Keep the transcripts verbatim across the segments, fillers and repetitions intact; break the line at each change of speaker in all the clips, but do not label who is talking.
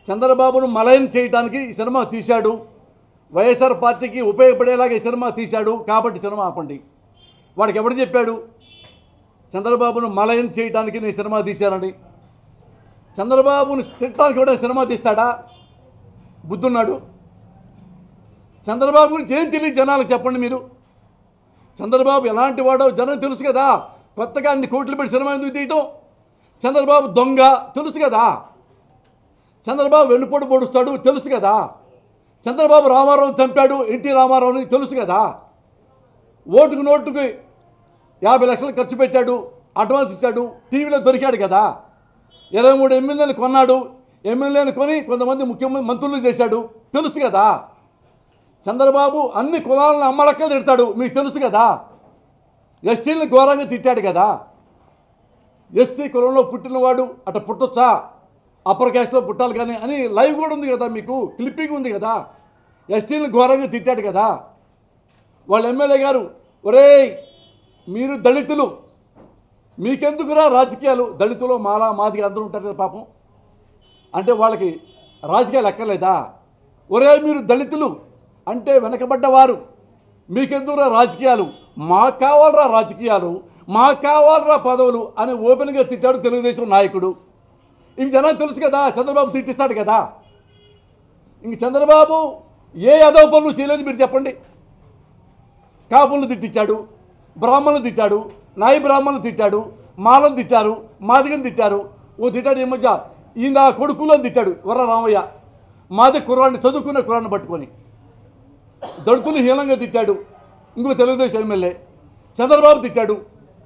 చంద్రబాబును మలయం చేయడానికి ఈ సినిమా తీశాడు, వైఎస్ఆర్ పార్టీకి ఉపయోగపడేలాగా ఈ సినిమా తీశాడు కాబట్టి సినిమా ఆపండి. వాడికి ఎవడు చెప్పాడు చంద్రబాబును మలయం చేయడానికి నేను సినిమా తీశానని? చంద్రబాబును తిట్టడానికి కూడా సినిమా తీస్తాడా? బుద్ధున్నాడు. చంద్రబాబు గురించి ఏం తెలియదు జనాలకు చెప్పండి మీరు. చంద్రబాబు ఎలాంటి వాడో జనం తెలుసు కదా. కొత్తగా అన్ని కోట్లు పెట్టి సినిమా ఎందుకు తీయటం? చంద్రబాబు దొంగ తెలుసు కదా. చంద్రబాబు వెన్నుపోటు పొడుస్తాడు తెలుసు కదా. చంద్రబాబు రామారావు చంపాడు ఎన్టీ రామారావుని తెలుసు కదా. ఓటుకు నోటుకి యాభై లక్షలు ఖర్చు పెట్టాడు, అడ్వాన్స్ ఇచ్చాడు, టీవీలో దొరికాడు కదా. ఇరవై మూడు ఎమ్మెల్యేలు కొన్నాడు, ఎమ్మెల్యేలు కొని కొంతమంది ముఖ్యమంత్రి మంత్రులు చేశాడు తెలుసు కదా. చంద్రబాబు అన్ని కులాలను అమ్మలక్కలు తిడతాడు మీకు తెలుసు కదా. ఎస్టీలను ఘోరంగా తిట్టాడు కదా. ఎస్టీ కులంలో పుట్టినవాడు అట్లా పుట్టొచ్చా, అప్పర్ క్యాస్ట్లో పుట్టాలి కానీ అని లైవ్ కూడా ఉంది కదా, మీకు క్లిప్పింగ్ ఉంది కదా. ఎస్టీలను ఘోరంగా తిట్టాడు కదా. వాళ్ళ ఎమ్మెల్యే గారు ఒరేయ్ మీరు దళితులు, మీకెందుకురా రాజకీయాలు, దళితులు మాలా మాదిగా అందరూ ఉంటారు కదా పాపం, అంటే వాళ్ళకి రాజకీయాలు ఎక్కర్లేదా? ఒరే మీరు దళితులు అంటే వెనకబడ్డవారు, మీకెందుకురా రాజకీయాలు, మాకు కావాలరా రాజకీయాలు, మాకు కావాలరా పదవులు అని ఓపెన్గా తిట్టాడు తెలుగుదేశం నాయకుడు. ఇవి జనాలు తెలుసు కదా. చంద్రబాబు తిట్టిస్తాడు కదా. ఇంక చంద్రబాబు ఏ యాదవ పనులు చేయలేదు మీరు చెప్పండి. కాపులను తిట్టించాడు, బ్రాహ్మణులు తిట్టాడు, నాయి బ్రాహ్మణులు తిట్టాడు, మాలను తిట్టారు, మాదిగని తిట్టారు. ఓ తిట్టాడు ఈ మధ్య ఈయన కొడుకులను తిట్టాడు వర రామయ్య, మాది కుర్రాన్ని చదువుకున్న కుర్రాన్ని పట్టుకొని దళితులు హీనంగా తిట్టాడు. ఇంకో తెలుగుదేశం ఎమ్మెల్యే చంద్రబాబు తిట్టాడు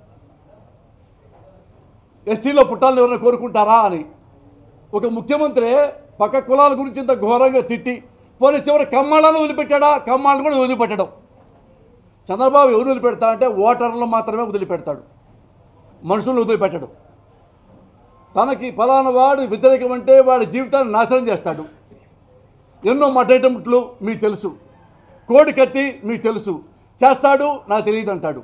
ఎస్టీలో పుట్టాలని ఎవరైనా కోరుకుంటారా అని. ఒక ముఖ్యమంత్రి పక్క కులాల గురించి ఇంత ఘోరంగా తిట్టి పోనీ చివరి కమ్మాళ్ళను వదిలిపెట్టాడా? కమ్మాళ్ళను కూడా వదిలిపెట్టడం. చంద్రబాబు ఎవరు వదిలిపెడతాడంటే ఓటర్లను మాత్రమే వదిలిపెడతాడు, మనుషులను వదిలిపెట్టడు. తనకి ఫలానా వాడు వ్యతిరేకం అంటే వాడి జీవితాన్ని నాశనం చేస్తాడు. ఎన్నో మడ్డటముట్లు మీకు తెలుసు, కోడి కత్తి మీకు తెలుసు, చేస్తాడు నాకు తెలియదు అంటాడు.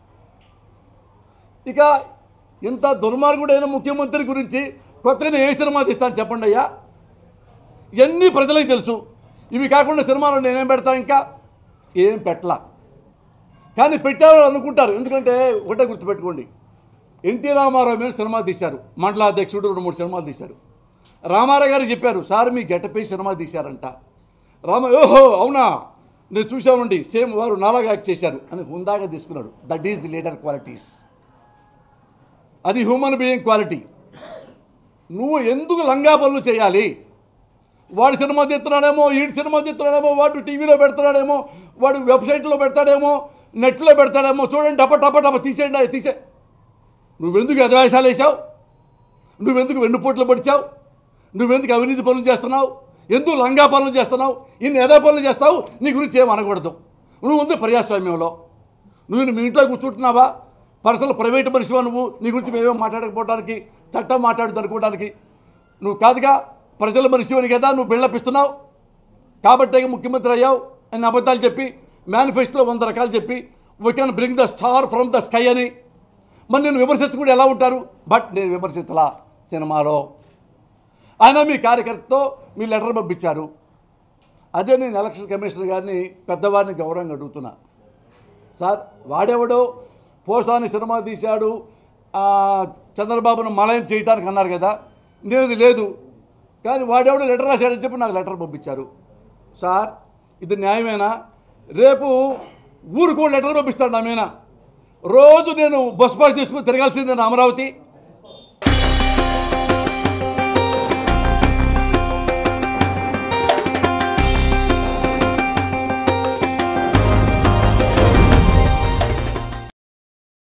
ఇక ఇంత దుర్మార్గుడైన ముఖ్యమంత్రి గురించి కొత్తగా ఏ సినిమా తీస్తాను చెప్పండి అయ్యా. ఇవన్నీ ప్రజలకు తెలుసు. ఇవి కాకుండా సినిమాలో నేనేం పెడతా, ఇంకా ఏం పెట్టలా. కానీ పెట్టారు అనుకుంటారు, ఎందుకంటే ఒకటే గుర్తుపెట్టుకోండి, ఎన్టీ రామారావు మీద సినిమా తీశారు, మండలాధ్యక్షుడు రెండు మూడు సినిమాలు తీశారు. రామారావు గారు చెప్పారు సార్ మీ గెటపై సినిమా తీశారంట. రామ ఓహో అవునా నేను చూసామండి, సేమ్ వారు నాలాగా యాక్ట్ చేశారు అని హుందాగా తీసుకున్నాడు. That is the leader qualities, అది హ్యూమన్ బీయింగ్ క్వాలిటీ. నువ్వు ఎందుకు లంగా పనులు చేయాలి? వాడు సినిమా తీస్తున్నాడేమో, ఈడు సినిమా తీస్తున్నాడేమో, వాడు టీవీలో పెడతాడేమో, వాడు వెబ్సైట్లో పెడతాడేమో, నెట్లో పెడతాడేమో, చూడండి టప టప టప తీసేయండి అది తీసే. నువ్వెందుకు ఎదవేషాలు వేసావు? నువ్వెందుకు వెన్నుపోట్లు పడిచావు? నువ్వెందుకు అవినీతి పనులు చేస్తున్నావు? ఎందుకు లంగా పనులు చేస్తున్నావు? ఇన్ని ఎద పనులు చేస్తావు? నీ గురించి ఏం అనకూడదు. నువ్వు ఉంది ప్రజాస్వామ్యంలో, నువ్వు మీ ఇంట్లో కూర్చుంటున్నావా? పర్సనల్ ప్రైవేట్ మనిషివా నువ్వు? నీ గురించి మేమేమో మాట్లాడకపోవడానికి, చట్టం మాట్లాడుతూ అనుకోవడానికి నువ్వు కాదుగా. ప్రజల మనిషివని కదా నువ్వు బిల్డపిస్తున్నావు. కాబట్టే ముఖ్యమంత్రి అయ్యావు అని అబద్ధాలు చెప్పి మేనిఫెస్టోలో వంద రకాలు చెప్పి we can bring the star from the sky అని. మరి నేను విమర్శించకుండా ఎలా ఉంటారు? బట్ నేను విమర్శించలా సినిమాలో. ఆయన మీ కార్యకర్తతో మీ లెటర్ పంపించారు. అదే నేను ఎలక్షన్ కమిషనర్ గారిని పెద్దవారిని గౌరవంగా అడుగుతున్నా. సార్ వాడెవడో పోసాని సినిమా తీశాడు, చంద్రబాబును మలయం చేయడానికి అన్నారు కదా, నేను లేదు కానీ వాడెవడో లెటర్ రాశాడని చెప్పి నాకు లెటర్ పంపించారు. సార్ ఇది న్యాయమేనా? రేపు ఊరుకో లెటర్ పంపిస్తాడు నా మీద. రోజు నేను బస్ పాస్ తీసుకుని తిరగాల్సిందే అమరావతి.